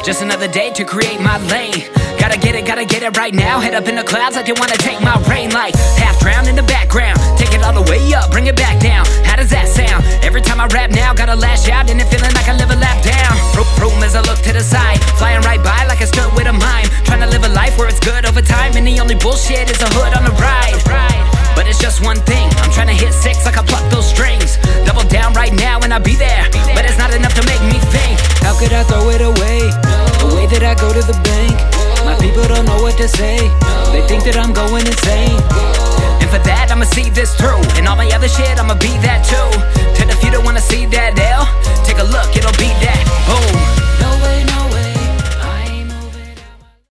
Just another day to create my lane. Gotta get it right now. Head up in the clouds, I just wanna take my reign. Like half drowned in the background, take it all the way up, bring it back down. How does that sound? Every time I rap now, gotta lash out, and it feeling like I live a lap down. Vroom as I look to the side, flying right by like I stood with a mime. Trying to live a life where it's good over time, and the only bullshit is a hood on the ride. But it's just one thing, I'm trying to hit 6 like I pluck those strings. Double down right now and I'll be there, but it's not enough to make me think. How could I throw it away, the way that I go to the bank? My people don't know what to say, they think that I'm going insane. And for that I'ma see this through, and all my other shit I'ma be that too. Till if you don't wanna see that L, take a look, it'll be that boom.